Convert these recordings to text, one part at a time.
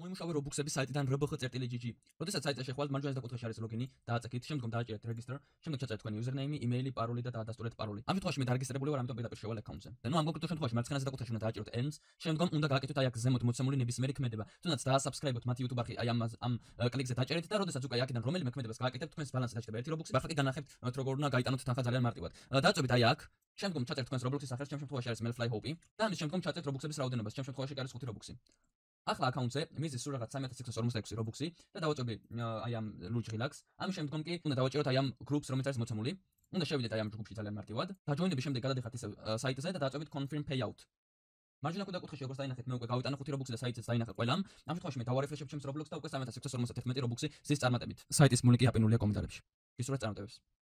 მოიმუშავე Robux-ების საიტიდან rbx.gg. როდესაც საიტზე შეხვალთ, მარჯვენა საკუთხეში არის ლოგინი, დააწექით, შემდგომ დააჭერეთ register, შემდეგ ჩაწერეთ თქვენი username, email, paroli და დაადასტურეთ paroli. ამ შემთხვევაში მე დარეგისტრირებული ვარ, ამიტომ პირდაპირ შევალ account-ზე. და ნუ ამ კონკრეტულ შემთხვევაში მარცხენა საკუთხეში უნდა დააჭეროთ ends, შემდგომ უნდა გააკეთოთ აი აქ ზემოთ მოცემული ნებისმიერი ქმედება. თუნდაც დაასაბსკრაიბოთ მათი YouTube არხი, აი ამ კლიკზე დააჭერეთ და როდესაც უკვე აქედან რომელიმე ქმედებას გააკეთებთ, თქვენს ბალანსზე დაჭერება 1 Robux-ი, ახლა კი განახებთ როგორ უნდა გაიტანოთ თანხა ძალიან მარტივად. დააწვევით აი აქ, შემდგომ ჩაწერთ თქვენს Roblox-ის სახელს, ჩემ შემთხვევაში არის Melfly Hope და ამის შემდგომ ჩაწერთ Robux-ების რაოდენობას, ჩემ შემთხვევაში არის 5 Robux-ი. ახლა account-ზე მიზის სულ რაღაც 3646 Robux-ი და დავაჭრები აი ამ Luge Relax. ამის შემდგომ კი უნდა დავაჭეროთ აი ამ groups, რომელიც არის მოცემული. უნდა შევიდეთ აი ამ ჯგუფში ძალიან მარტივად. დაჯოინების შემდეგ გადადიხართ ისევ საიტზე და დააწვევით confirm payout. მარჯვენა კუთხეში როგორც დაინახეთ, მე უკვე გავიტანა 5 Robux-ი და საიტზეც დაინახა ყველამ. ამ შემთხვევაში მე დავარეფრეშებ ჩემს Roblox და უკვე 3651 Robux-ი ზის წარმატებით. საიტის ლინკი აპინულია კომენტარებში. გისურვებთ წარმატებებს.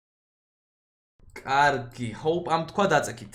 კარგი, hope ამ თქვა დაწექით.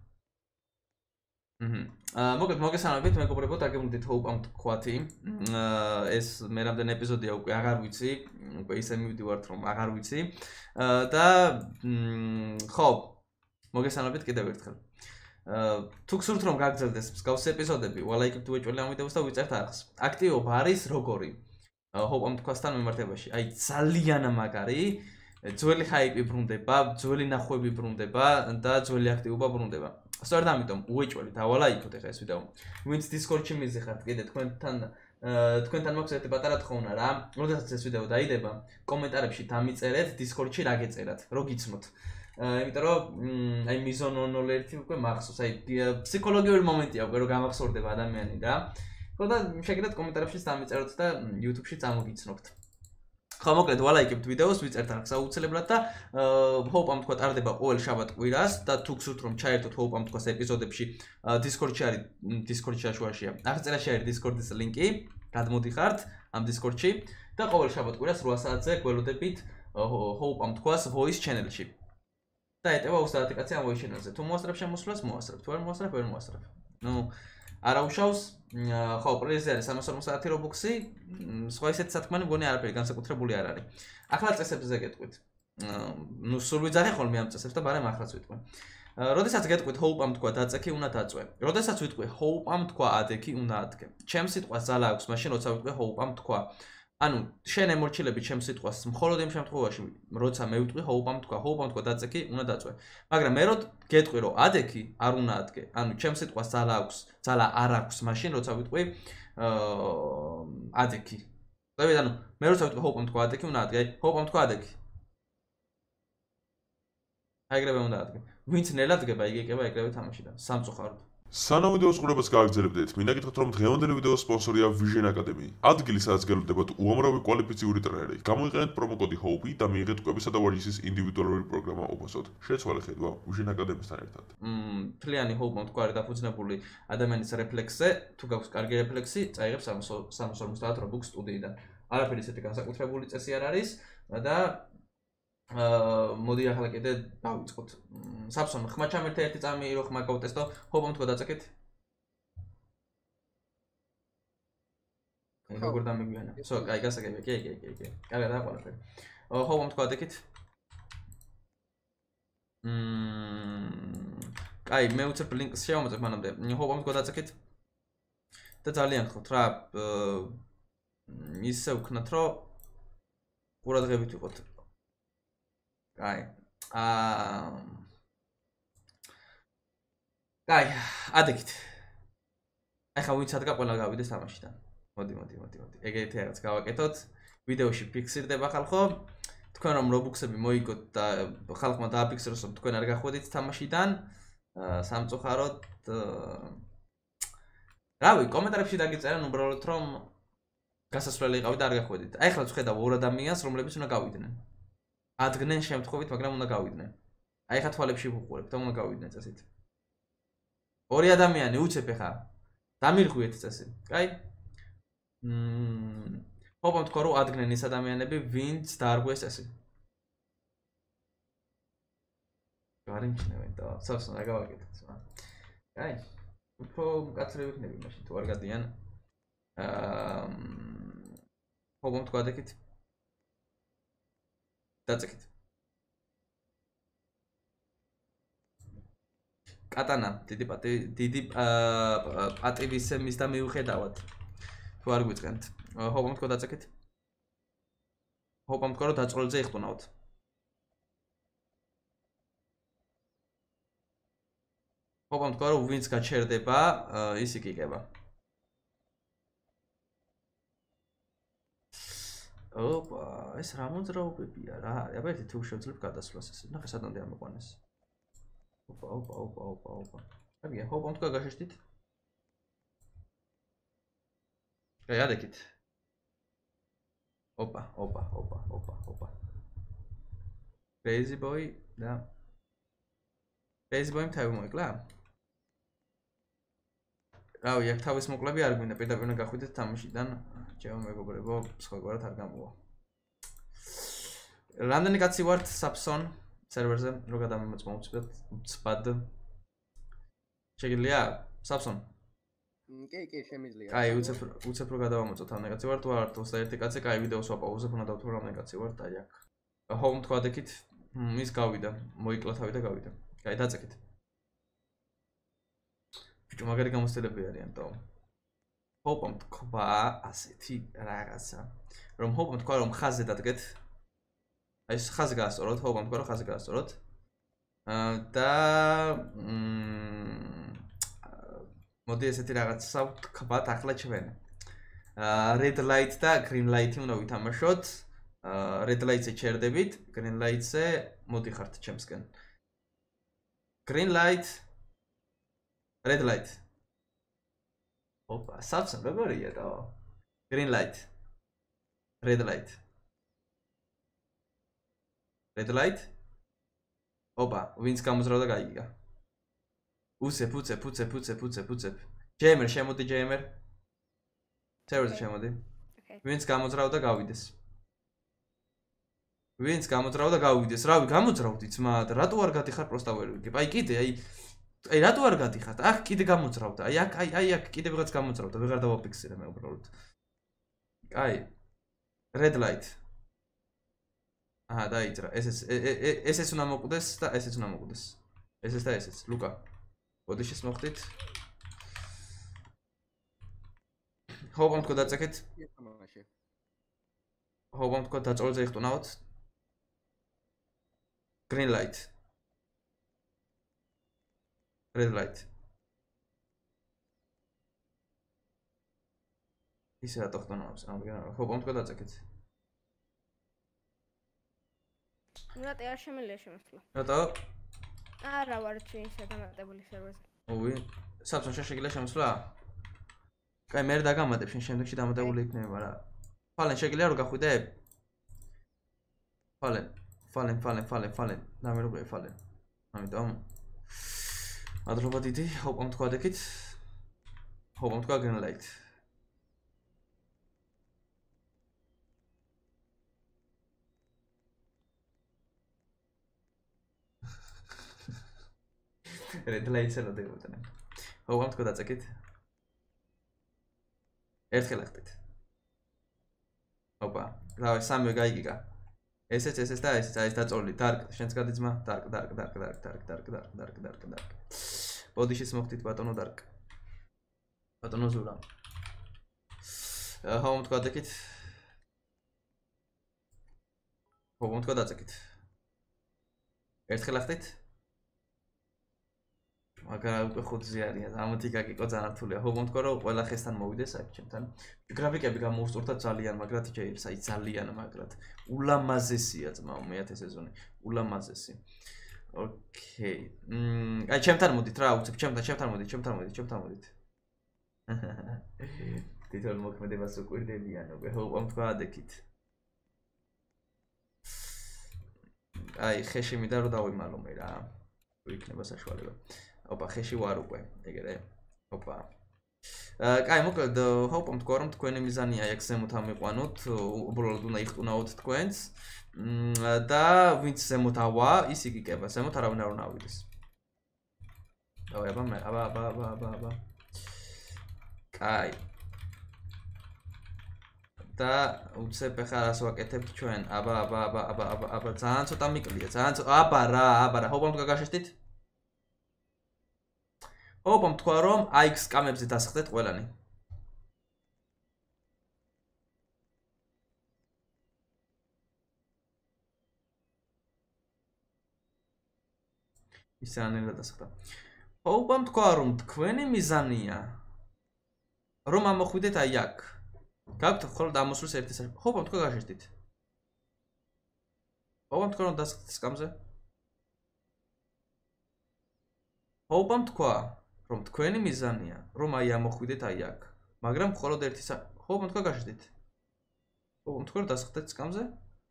მოგესალმებით, მეგობრებო, დაგემოდით hope ამ თქვათი. ეს მე რამდენი ეპიზოდია უკვე აღარ ვიცი, უკვე ისე მივდივართ რომ აღარ ვიცი. და ხო, მოგესალმებით კიდევ ერთხელ. თუ გსურთ რომ გაგრძელდეს მსგავსი ეპიზოდები, ვალაიკებთ უეჭველი ამ ვიდეოს და ვიწერთ არხს. აქტივობა არის როგორი? hope ამ თქვასთან მიმართებაში. აი ძალიან მაგარი. ძველი хайპი ბრუნდება, ძველი ნახვები ბრუნდება და ძველი აქტივობა ბრუნდება. სწორედ ამიტომ უეჭველი დავალაიქოთ ახლა ეს ვიდეო. ვინც Discord-ში მიზიხართ კიდე თქვენთან მაქვს ერთი პატარა თხოვნა რა. როდესაც ეს ვიდეო დაიდება, კომენტარებში დამიწერეთ Discord-ში რა გეწერათ, რო გიცნოთ. იმიტომ რომ აი მიზონ 001 უკვე მახსოვს, აი ფსიქოლოგიური მომენტია უკვე რო გამახსოვრდება ადამიანი რა. ხო და შეგიძლიათ კომენტარებში დამიწეროთ და YouTube-ში წამოგიცნობთ. ხო მოკლედ ვალაიკებთ ვიდეოს, ვიწერთ არხს აუცილებლად და hope ამ თქვა ტარდება ყოველ შაბათ-კვირას და თუ გსურთ რომ ჩაერთოთ hope ამ თქვას ეპიზოდებში Discord-ში არის Discord-ში აშუაშია. აღწერაში არის Discord-ის ლინკი, გადმოდიხართ ამ Discord-ში და ყოველ შაბათ-კვირას 8 საათზე გველოდებით hope ამ თქვას voice channel-ში. და ეტევა 30 კაცი ამ voice channel-ზე. თუ მოასწრებ შემოსვლას, მოასწრებ. თუ არ მოასწრებ, ვერ მოასწრებ. ნუ არა უშავს, ხო, პრიზი არის 350 Robux-ი, სხვა ისეთი სათქმანი მგონი არაფერი განსაკუთრებული არ არის. ახლა წესებზე გეტყვით. ნუ სულ ვიძახე ხოლმე ამ წესებს და ბარემ ახლაც ვიტყვი. როდესაც გეტყვით hope ამ თქვა დაწექი უნდა დაწვე. როდესაც ვიტყვი hope ამ თქვა ადექი უნდა ადგე. ჩემ სიტყვას ძალა აქვს, მაშინ როცა ვიტყვი hope ამ თქვა. ანუ შენ ემორჩილები ჩემ სიტყვას მხოლოდ იმ შემთხვევაში, როცა მე ვიტყვი hope ამ თქვა დაწექი უნდა დაწვე. მაგრამ მე რო გეტყვი რომ ადექი არ უნდა ადგე. ანუ ჩემ სიტყვას ძალა არ აქვს მაშინ როცა ვიტყვი ადექი. დავით ანუ მე როცა ვიტყვი hope ამ თქვა ადექი უნდა ადგე. hope ამ თქვა ადექი. აიგრევე უნდა ადგე. ვინც ნელა დგება, იგი ეკება ეგრევე თამაშიდან. სამწუხაროდ. სანამ ვიდეოს ყურებას გააგრძელებდეთ, მინდა გითხრათ რომ დღევანდელი ვიდეოს სპონსორია Vision Academy. ადგილი სადაც გელოდებათ უამრავი კვალიფიციური ტრენერი. გამოიყენეთ პრომოკოდი HOPE და მიიღეთ კვებისა და ვარჯიშის ინდივიდუალური პროგრამა უფასოდ. შეცვალე ხედვა Vision Academy-სთან ერთად. მთლიანი HOPE ამ თქვა არის დაფუძნებული ადამიანის რეფლექსზე. თუ გაქვს კარგი რეფლექსი, წაიღებ 350 Robux სტუდიიდან. არაფერი ისეთი განსაკუთრებული წესი არ არის და მოდი ახლა კიდე დავიწყოთ. Samson, ხმა ჩამერთა ერთი წამი რო ხმა გავტესტო, hope ამ თქვა დაწეკეთ. როგორ დამეგვიანა. სო, კაი, გასაგებია. კი. კარგად რა ყველაფერი. hope ამ თქვა დაკეთ. კაი, მე უცებ ლინკს შევამოწებ მანამდე. hope ამ თქვა დაწეკეთ. და ძალიან ხოთ რა ისე ვქნათ რომ ყურადღებით ვიყოთ. კაი. კაი, ადექით. ახლა ვინც ადგა ყველა გავიდეს თამაშიდან. მოდი. ეგეთი რაღაც გავაკეთოთ. ვიდეოში ფიქსირდება ხალხო. თქვენ რომ Robux-ები მოიგოთ და ხალხმა დააფიქსიროს რომ თქვენ არ გახვედით თამაშიდან, სამწუხაროდ რავი, კომენტარებში დაგიწერან უბრალოდ რომ გასასვლელი იყავით და არ გახვედით. აი ახლა ვხედავ ორ ადამიანს, რომლებიც უნდა გავიდნენ. ადგნენ შემთხვევით, მაგრამ უნდა გავიდნენ. აი ხა თვალებში ვუყურებ და უნდა გავიდნენ წესით. ორი ადამიანი უცებ ხა. დამირღვიეთ წესი. კაი? hope ამ თქვა რომ ადგნენ ის ადამიანები, ვინც დაარღვიეს წესი. გარიმჩნევენ და სასწაულს რა გავაკეთოთ. კაი? უფრო მკაცრი ვიქნები მაშინ თუ არ გადიან. hope ამ თქვა დაკეთ. დაწეკეთ. კატანა, დიდი პატივისცემის და მიუხედავად. თუ არ გვიწყენთ. ჰოპამ თქვა დაწეკეთ. ჰოპამ თქვა რომ დაწყოლებზე იხტუნავთ. ჰოპამ თქვა რომ ვინც გაჩერდება, ის იკიკება. ოპა, ეს რა მოძრაობებია რა? აბა ერთი თუ შევძლებ გადასვლას ესე. ნახე სადამდე ამოყვანეს. ოპა. კარგია, ჰოპამ თქვა გაშეშტით. აი, ადეკით. ოპა. Crazy boy და Crazy boy-მ თავი მოიკლა? რავი, აქ თავის მოკლები არ გვინდა, პირდაპირ უნდა გახვიდეთ თამაშიდან. ჩემო მეგობრებო, სხვაგვარად არ გამოვა. რამდენი კაცი ვართ Sapson სერვერზე, რო გადამომოწმოთ უცბად. შეგიძლია Sapson? კი, შემიძლია. აი, უცებ რო გადავამოწოთ რამდენი კაცი ვართ, ვართ 21 კაცი, კაი ვიდეოს ვაპაუზებ, უნდა დავთვალო რამდენი კაცი ვართ, აი აქ. Home თქვა დეკით, ის გავიდა, მოიკლა თავი და გავიდა. კაი, დაწეკით. ბიჭო, მაგარი გამოცდილები არიან, თო. Home თქვა ასეთი რაღაცა. რომ Home თქვა რომ ხაზზე დადგეთ. აი, ხაზი გაასწოროთ, Home თქვა რომ ხაზი გაასწოროთ. და მოდი ესეთი რაღაცა ვთქვათ ახლა ჩვენ. Red light და green light-ი უნდა ვითამაშოთ. Red light-ზე ჩერდებით, green light-ზე მოდიხართ ჩემსკენ. Green light, red light. ოპა, Sapson როგორია და? Green light. Red light. Red light. ოპა, ვინც გამოძრავდა გაიგია. უცებ. ჯემერ, შემოდი ჯემერ. სერვერზე შემოდი. ვინც გამოძრავდა გავიდეს. რავი, გამოძრავდი ძმა და რატო არ გადიხარ პროსტა ვერ ვიგებ. აი კიდე, აი რატო არ გადიხართ? აქ კიდე გამოძრავდა. აი აქ კიდე ვიღაც გამოძრავდა, ვეღარ დავაფიქსირე მე უბრალოდ. აი red light. აჰა, დაიძრა. ესეც უნდა მოკვდეს და ესეც უნდა მოკვდეს. ესეც და ესეც. ლუკა. ბოდიშის მოხდით. ჰოპამ თქვა დაწეკეთ. ჰოპამ თქვა დაწოლზე იხტუნავთ. Green light. Red light. ისე რატო ხტუნავს? ჰოპამ თქვა დაწეკეთ. რატო არ შემიძლია შემოსვლა? რატო? არა ვარ ჩვენსა დამატებული სერვერზე. ოვი, Sapson შეგიძლია შემოსვლა? კაი, მე დაგამატებ, შენ შემდეგში დამატებული იქნება რა. ფალენ შეგიძლია რომ გახვიდებ? ფალენ. დამერუღე ფალენ. ამიტომ მადლობა დიდი, ჰოპამ თქვა დეკით. ჰოპამ თქვა green light. Red light-ს რა დაგუტანე. ჰოპამ თქვა დაწეკით. ერთხელ ახტით. ოპა, რავი, სამივე გაიგიგა. ესეც და ესეც, აი ეს დაწოლი, dark, შენც გადიძმა, dark. ბოდიშის მოხდით ბატონო dark. ბატონო ზურა. ჰოპამ თქვა დეკით. ჰოპამ თქვა დაწეკით. ერთხელ ახტით. მაგრამ უკვე 5-ზე არიან. ამათი გაკიკო ძალიან რთულია. ჰოპამ თქვა რომ ყველა ხესთან მოვიდეს აქ ჩემთან. გრაფიკები გამოუსწორდა ძალიან, მაგრამ ჯეირს, აი ძალიან მაგრად. ულამაზესია ძმაო, მე-10 სეზონი. ულამაზესი. ოკეი. აი ჩემთან მოდით რა, უცებ ჩემთან მოდით. თითოეულ მოქმედებას უკვირდებიან, უკვე ჰოპამ თქვა ადეკით. აი ხეში მინდა რომ დავიმალო მე რა. თუ იქნება საშუალება. ოპა, ხეში ვარ უკვე, ეგრე. ოპა. კაი, მოკლედ, ჰოპამ თქვა რომ თქვენი მიზანია ეგ ზემოთ ამიყვანოთ, უბრალოდ უნდა იხტუნაოთ თქვენს. და ვინც ზემოთ ავა, ის იგიკება, ზემოთ არავინ არ უნდა ავიდეს. დავაი, აბა. კაი. და უცებ ახლა რას ვაკეთებთ ჩვენ? აბა, ძალიან ცოტა მიკლია, აბა რა, ჰოპამ თქვა გაშეშტით? ჰოპამ თქვა რომ AX კამებზე დასხდეთ ყველანი. ისე ანელა დასხდა. Hope-ამ თქვა რომ თქვენი მიზანია რომ ამოხვიდეთ აი აქ. გაქვთ მხოლოდ ამოსვლის ერთი საშუალება. Hope-ამ თქვა გაშეშდით. Hope-ამ თქვა რომ დასხდით სკამზე. Hope-ამ თქვა რომ თქვენი მიზანია რომ აი ამოხვიდეთ აი აქ. მაგრამ მხოლოდ ერთი Hope-ამ თქვა გაშეშდით. Hope-ამ თქვა რომ დასხდით სკამზე.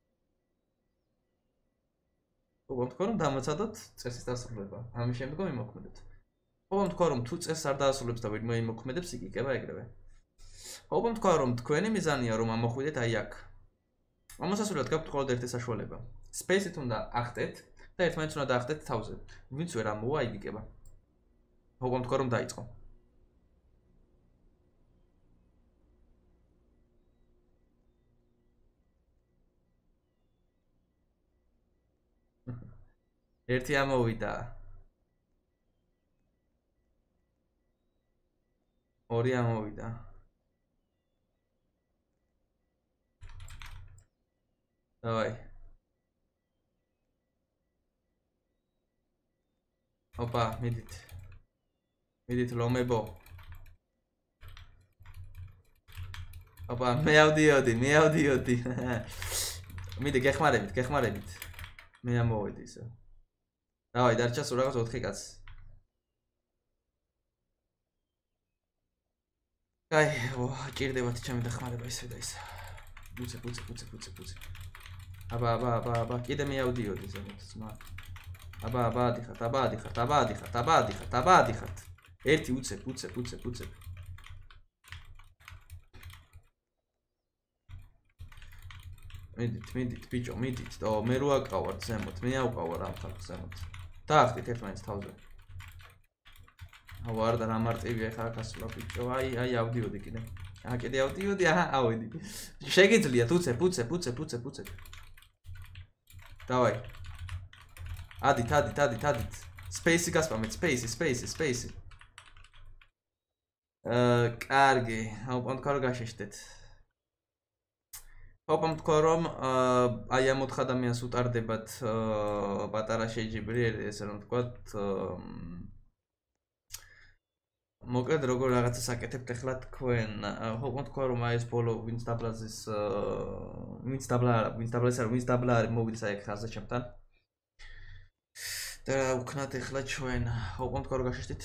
Hope-ამ თქვა რომ დამოწადოთ წესის დასრულება. ამის შემდგომ იმოქმედეთ. Hope-ამ თქვა რომ თუ წესს არ დაასრულებს და ვინმე იმოქმედებს, იქ იქნება ეგრევე. Hope-ამ თქვა რომ თქვენი მიზანია რომ ამოხვიდეთ აი აქ. ამასასურვებლად გაქვთ მხოლოდ ერთი საშუალება. Space-ით უნდა ახტეთ და ერთმანეთს უნდა დაახტეთ თავზე. ვინც ვერ ამოვა, იქ იქება. Hope-ამ თქვა რომ დაიწყო. ერთი ამოვიდა. ორი ამოვიდა. Давай. Опа, მიდით. მიდით ლომებო. Опа, მე ავდიოდი. მიდი გეხმარებით. მე ამოვედი ისე. Давай, დარჩა სულ რაღაც 4 კაცი. Აი, ჭირდებათ ჩემი დახმარება ისე და ისე. ბუცე. აბა, კიდე მე ავდიოდი ზემოთ, ძმა. აბა, დიხართ. ერთი უცებ. მიდით, ბიჭო, მიდით. მე რო აკავარ ზემოთ, მე ავყავარ ამ ხალხს ზემოთ. დაახტით ერთმანეთს თავზე. ვარ და რა მარტივია ხა გასულა ბიჭო. აი ავდიოდი კიდე. კიდე ავდიოდი, ავედი. შეგიძლიათ უცებ. Давай. ადით. Space-ი გასპამეთ, space. კარგი, Hope-ამ თქვა რომ გაშეშდეთ. Hope-ამ თქვა რომ აი ამ 4 ადამიანს უტარდებათ პატარა შეჯიბრი, ესე რომ ვთქვათ, მოკლედ როგორ რაღაცას აკეთებთ ახლა თქვენ. Hope-ამ თქვა რომ აი ეს ბოლო ვინც დაბლა არის მოვიდეს აი ხაზზე ჩემთან. და უკნათ ახლა ჩვენ Hope-ამ თქვა რომ გაშეშდით.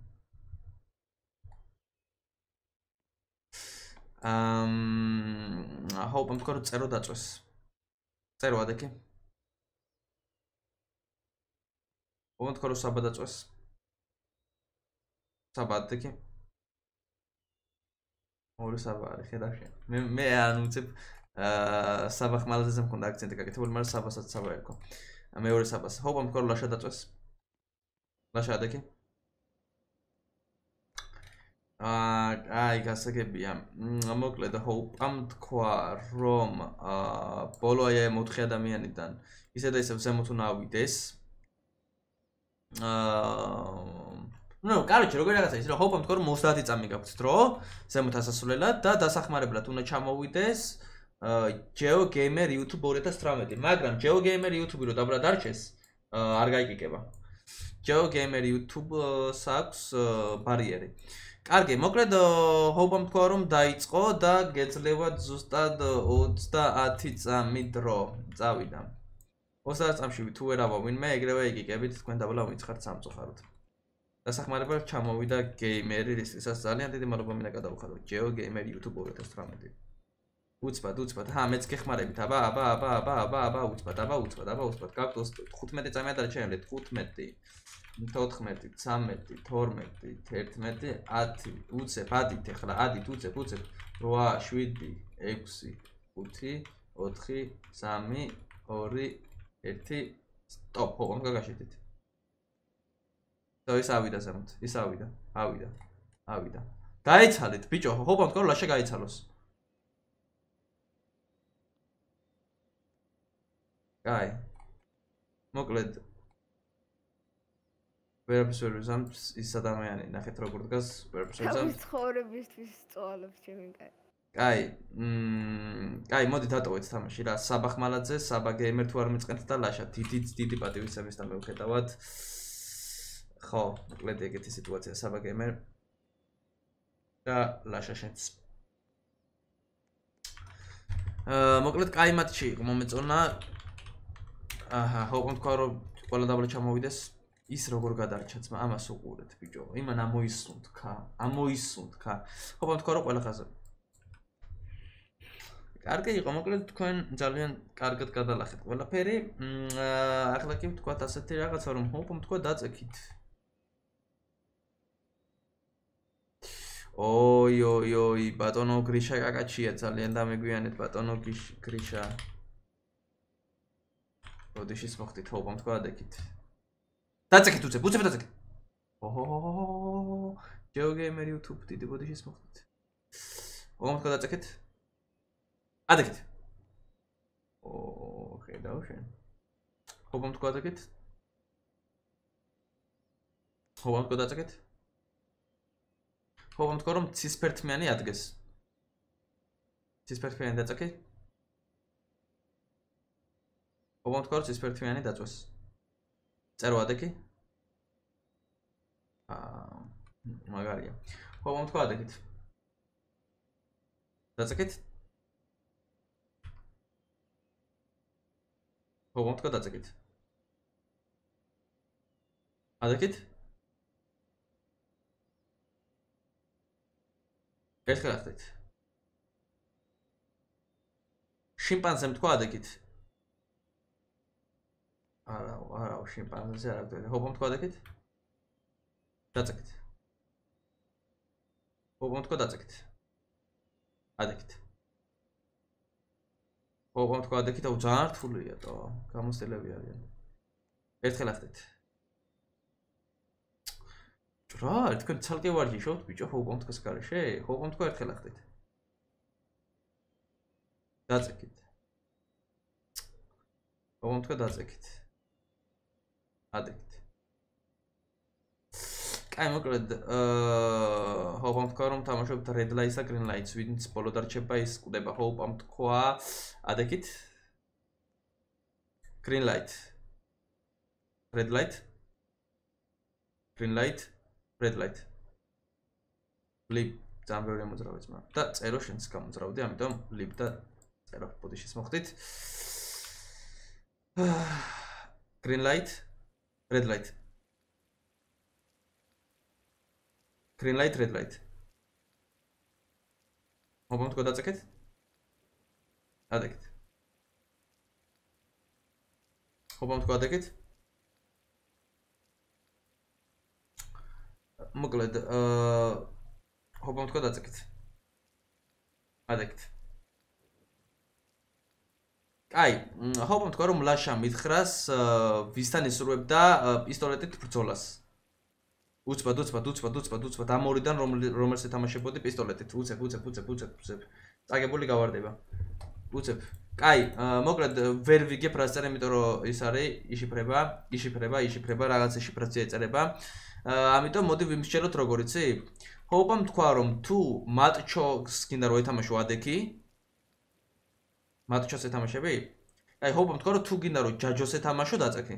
Hope-ამ თქვა რომ წერო დაწვეს. წერო ადექი. Hope-ამ თქვა რომ საბა დაწვეს. საბა ადექი. ორი საბა არის, ხედავ შენ. მე არ უცებ საბა ხმალაზე მქონდა აქცენტი გაკეთებული, მაგრამ საბასაც საბა ერქვა. მეორე საბას. Hope-ამ თქვა რომ ლაშა დაწვეს. ლაშა ადექი. აი, გასაგებია. მოკლედ Hope-ამ თქვა რომ ბოლო აი ამ 4 ადამიანიდან ისე და ისე ზემოთ უნდა ავიდეს. Короче, როგორ რაღაცა ის რომ Hope-ამ თქვა რომ 30 წამი გაქვთ დრო ზემოთ ასასვლელად და დასახმარებლად უნდა ჩამოვიდეს GeoGamer YouTube 2018, მაგრამ GeoGamer YouTube რო დაბრა დარჩეს არ გაიკიკება. GeoGamer YouTube-ს აქვს ბარიერი. კარგი, მოკლედ Hope-ამ თქვა რომ დაიწყო და გეძლევათ ზუსტად 30 წამი დრო წავიდა. 30 წამში თუ ვერავა ვინმე ეგრევე იკიკებით თქვენ დაბლა ვიცხართ სამწუხაროდ. დასახმარებლად ჩამოვიდა გეიმერი, რისთვისაც ძალიან დიდი მადლობა მინდა გადავხადო. GeoGamer YouTube 2018. უცბად, მეც გეხმარებით. აბა, უცბად. გაქვთ 15 წამი და შეიძლება 15, 14, 13, 12, 11, 10, უცებ, ადით ახლა, ადით, უცებ, 8, 7, 6, 5, 4, 3, 2, 1, stop. Hope-ამ გაგაშეთით. ის ავიდა ზემოთ, ავიდა. დაიცალეთ, ბიჭო, Hope-ამ თქვა რომ ლაშა გაიცალოს. კაი. მოკლედ ვერაფერს ვერ ვიზამთ ის ადამიანი, ნახეთ როგორ დგას, ვერაფერს ვერ ვიზამთ. ცხოვრებისთვის სწავლობ ჩემი კაი. კაი, მოდი დატოვეთ თამაში რა. საბა ხმალაძე, საბა გეიმერ თუ არ მიწყენთ და ლაშა დიდი პატივისცემის და მევხედავთ. ხო, მოკლედ ეგეთი სიტუაცია საბა გემერ და ლაშა შენც. მოკლედ კაი მატჩი იყო მომეწონა. აჰა, ჰოპამ თქვა რომ ყველა დაბლა ჩამოვიდეს. ის როგორ გადარჩა ძმა, ამას უყურეთ ბიჭო. იმან ამოისუნთქა. ჰოპამ თქვა რომ ყველა ხაზი. კარგი იყო, მოკლედ თქვენ ძალიან კარგად გადალახეთ ყველაფერი. ახლა კი ვთქვათ ასეთი რაღაცა რომ ჰოპამ თქვა დაწექით. ოი, ბატონო გრიშა კაკაჩია, ძალიან დამეგვიანეთ ბატონო გრიშა. როდეშიც მოხდით ჰოპამ თქვა დაკით. დაწექით უცებ დაწექით. ოჰო, ჯეოგეიმერ YouTube დიდი როდეშიც მოხდით. ჰოპამ თქვა დაწექით. ადაკით. ხედავ შენ. ჰოპამ თქვა დაკით. ჰოპამ თქვა დაწექით. ჰოპამ თქვა რომ ცისფერთმიანი ადგეს. ცისფერთმიანი დაწექი. ჰოპამ თქვა რომ ცისფერთმიანი დაწვეს. წერო ადაკი. მაგარია. ჰოპამ თქვა ადაკით. დაწექით. ჰოპამ თქვა დაწექით. ადაკით. ერთხელ ახდით. შიმპანზემ თქვა ადაკით. არა, შიმპანზე არ აქვს. ჰოპამ თქვა ადაკით. დაწექით. ჰოპამ თქვა დაწექით. ადაკით. ჰოპამ თქვა ადაკით, ძალიან რთულია თო, გამოსტელები არიან. ერთხელ ახდით. რა, თქვენ ცალკე ვარჯიშობთ ბიჭო, ჰოპამ თქვას გარეშე? ჰოპამ თქვა ერთხელ ახდით. დაწექით. ჰოპამ თქვა დაწექით. ადაკით. კაი, მოკლედ, ჰოპამ თქვა რომ თამაშობთ red lights და green lights, ვინც ბოლო დარჩება ის კვდება. ჰოპამ თქვა ადაკით. green light. red light. green light. red light. Blip ძალიან ბევრი მოძრავი ძმა. და წერო შენც გამოძრავდი, ამიტომ blip და წერო ბოდიშის მოხდით. green light, red light. green light, red light. ჰოპამ თქვა დაწექეთ? ადაკეთ. ჰოპამ თქვა ადაკეთ? მოკლედ, ჰოპამ თქვა დაწექეთ. ადაკეთ. კაი, ჰოპამ თქვა რომ ლაშა მითხრას ვისთან ისურვებდა პისტოლეტით ბრძოლას. უცბად ამ ორიდან რომელს ეთამაშებოდი პისტოლეტით. უცებ. წაგებული გავარდება. უცებ. კაი, მოკლედ ვერ ვიგებ რას წერე, იმიტომ რომ ის არის იშიფრება, რაღაც შიფრაცია ეწერება. ამიტომ მოდი ვიმსჯელოთ როგორ იცი? ჰოპამ თქვა რომ თუ მატჩოს გინდა რომ ეთამაშო ადეკი, მატჩოს ეთამაშები? აი, ჰოპამ თქვა რომ თუ გინდა რომ ჯაჯოს ეთამაშო დაწექი.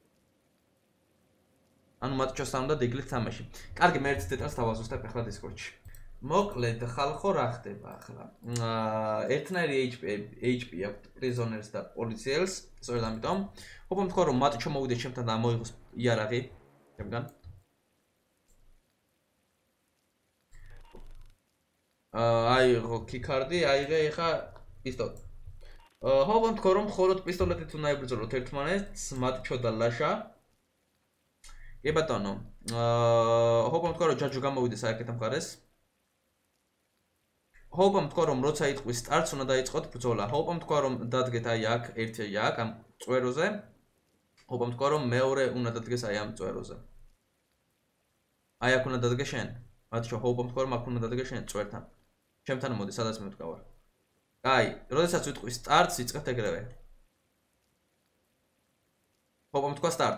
ანუ მატჩოსთან უნდა დეგლით თამაში. კარგი, მე ერთ დეტალს დავაზუსტებ ახლა დისკორდში. მოკლედ, ხალხო რა ხდება ახლა? ერთნაირი HP აქვს პრიზონერს და პოლიციელს, სწორედ ამიტომ. ჰოპამ თქვა რომ მატჩო მოვიდეს ჩემთან და მოიღოს იარაღი ჩემგან. აიღო კიკარდი, აიღე ეხა პისტოლეტი. ჰოპამ თქვა რომ მხოლოდ პისტოლეტით უნდა ებრძოლოთ ერთმანეთს, მატჩო და ლაშა. ე ბატონო, ჰოპამ თქვა რომ ჯაჯო გამოვიდეს საერთოდ მხარეს. ჰოპამ თქვა რომ როცა იტყვის სტარტს უნდა დაიწყოთ ბრძოლა. ჰოპამ თქვა რომ დადგეთ აი აქ, ერთი აქ ამ წვეროზე. ჰოპამ თქვა რომ მეორე უნდა დადგეს აი ამ წვეროზე. აი აქ უნდა დადგე შენ. მატჩო, ჰოპამ თქვა რომ აქ უნდა დადგე შენ წვერთან. ჩემთან მოდი, სადაც მე ვდგავარ. კაი, როდესაც ვიტყვის სტარტს, იწყებთ ეგრევე. ჰოპამ თქვა სტარტ.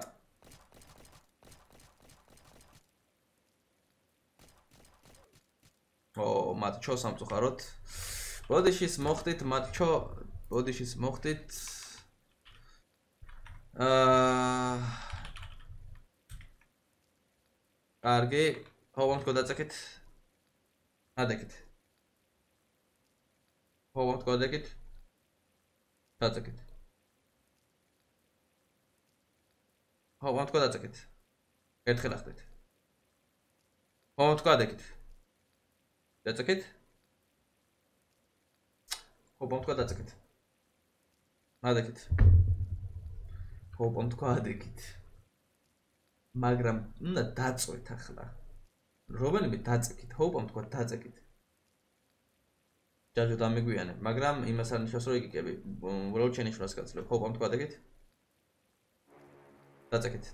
მატჩო სამწუხაროდ. ბოდიშის მოხდით მატჩო, ბოდიშის მოხდით. კარგი. ჰოვამ თქო დაწეკით. ადეკით. ჰოვამ თქო ადეკით. დაწეკით. ჰოვამ თქო დაწეკით. ერთხელ ახდეთ. ჰოვამ თქო ადეკით. დაწეკით. ჰოვამ თქო დაწეკით. ადეკით. ჰოვამ თქო ადეკით. მაგრამ უნდა დაწვეთ ახლა. რომელიმე დაწეკით, ჰოვამ თქო დაწეკით. ჯაჯო დამიგვიანე, მაგრამ იმას არ ნიშნავს რომ იკიკები. უბრალოდ შენიშნავს გაცლებ. ჰოვამ თქო ადეკით. დაწეკით.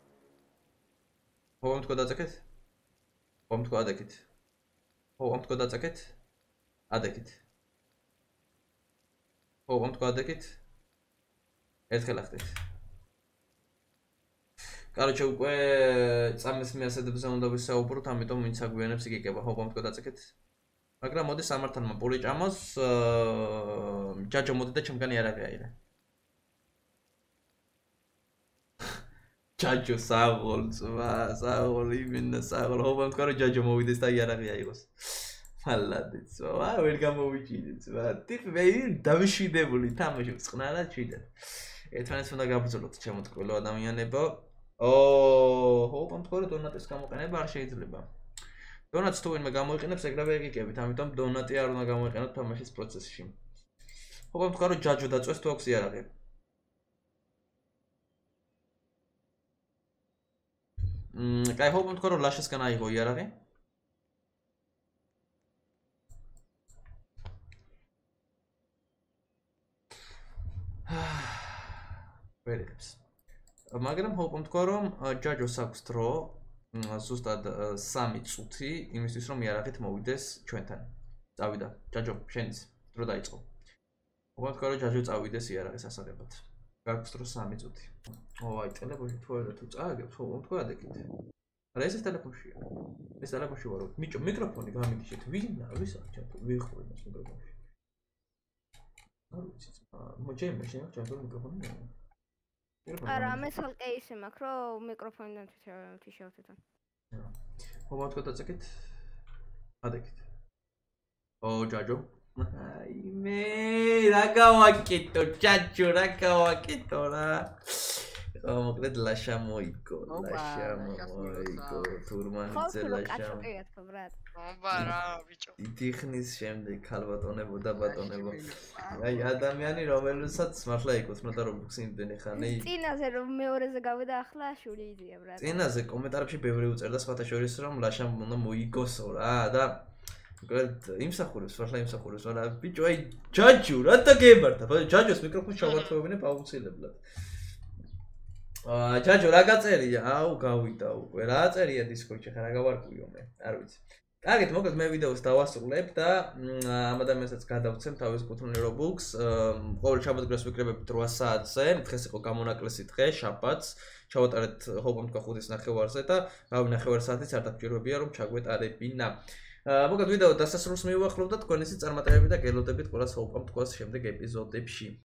ჰოვამ თქო დაწეკით. ჰოვამ თქო ადეკით. ჰოვამ თქო დაწეკით. ადეკით. ჰოვამ თქო ადეკით. ერთხელ ახდეთ. Короче, უკვე წამის მიასედებზე უნდა ვისაუბროთ, ამიტომ ვინც აგვიანებს იკიკება, ჰოპამ თქო დაწეკეთ. მაგრამ მოდი სამართალმა პული ჭამოს, ჯაჯო მოდი და ჩემგანი არაღი აიღე. ჯაჯო საღოლ, საღოლ, იმენა საღოლ, ჰოპამ თქო რომ ჯაჯო მოვიდეს და იარაღი აიღოს. მალადიც, ვერ გამოვიჭიდეთ, ტიპი მე დავიშვიდებული თამაში წყნარად შვიდეთ. ერთმანეთს უნდა გაბრძოლოთ ჩემო ტყუილო ადამიანებო. ჰოპამ თქო რომ დონატის გამოყენება არ შეიძლება. დონატს თუ ვინმე გამოიყენებს, ეგრევე ეკიკებით, ამიტომ დონატი არ უნდა გამოიყენოთ თამაშის პროცესში. ჰოპამ თქო რომ ჯაჯო დაწვეს თუ აქვს იარაღი. კაი, ჰოპამ თქო რომ ლაშესგან აიღო იარაღი. ვერიგებს. მაგრამ ჰოპამ თქო რომ ჯაჯოს აქვს დრო ზუსტად 3 წუთი იმისთვის რომ იარაღით მოვიდეს ჩვენთან. წავიდა. ჯაჯო, შენიც დრო დაიწყო. ჰოპამ თქო რომ ჯაჯო წავიდეს იარაღის ასაღებად. გაქვს დრო 3 წუთი. აი, ტელეფონში თუ არა თუ წააგებს, ჰოპამ თქო ადეკით. არა, ეს ტელეფონშია. ეს ტელეფონში ვარო. მიკროფონი გამიგიშეთ. ვინ არის? ვისა ჩატო, ვიხური მას მიკროფონში. არ ვიცი. მოჭემა შენ ჩატო მიკროფონი. არა, მე ცალკე ისე მაქვს, რომ მიკროფონიდან თიშავთთან. ჰოპამ თქო დაწეკით. ადეკით. ჯაჯო. აი მე რა გავაკეთო, ჯაჯო, რა გავაკეთო რა. მოკლედ ლაშა მოიგო, ლაშა მოიგო, თურმანიძე ლაშა. აბარა ბიჭო. დიხნის შემდეგ ქალბატონებო და ბატონებო. აი ადამიანი რომელსაც მართლა იკუთვნოდა რომ ბუქსინდენი ხანი. წინაზე რომ მეორეზე გავიდა ახლა შური იზია ბრატ. წინაზე კომენტარებში ბევრი უწერდა სხვათა შორის რომ ლაშა უნდა მოიგოსო რა და მოკლედ იმსახურებს მართლა იმსახურებს რა ბიჭო აი ჯაჯო რატო გებარდა? ჯაჯოს მიკროფონს ჩავართოვებინებ აუცილებლად. ჯაჯო რა გაწერია? აუ გავიდა უკვე. რა წერია დისკორდში ხა რა გავარკვიო მე? არ ვიცი. კარგით, მოკლედ მე ვიდეოს დავასრულებ და ამ ადამიანსაც გადავცემ თავის კუთვნილ Robux. ყოველ შაბათ-დღეს ვიკრებებით 8 საათზე. დღეს იყო გამონაკლისი დღე, შაბათს. ჩავატარეთ ჰოპამ თქო 5:30-ზე და რავი 9 საათიც არ დაგჭირვებია რომ ჩაგვეტარებინა. მოკლედ ვიდეო დასასრულს მივუახლოვ და თქვენ ისიც წარმატებები და გელოდებით ყველას ჰოპამ თქოს შემდეგ ეპიზოდებში.